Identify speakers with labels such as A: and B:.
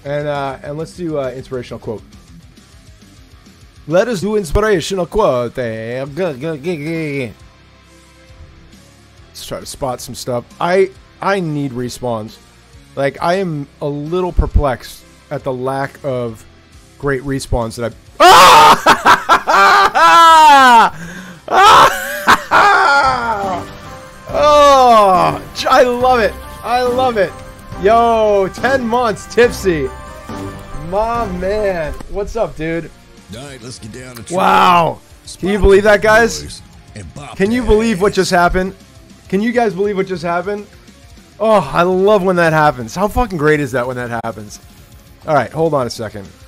A: And let's do inspirational quote. Let us do inspirational quote. Let's try to spot some stuff. I need respawns. Like, I am a little perplexed at the lack of great respawns that Oh, I love it. I love it. Yo, 10 months, Tipsy. My man. What's up, dude?
B: All right, let's get down to
A: wow. Can you believe that, guys? Can you believe what just happened? Can you guys believe what just happened? Oh, I love when that happens. How fucking great is that when that happens? All right, hold on a second.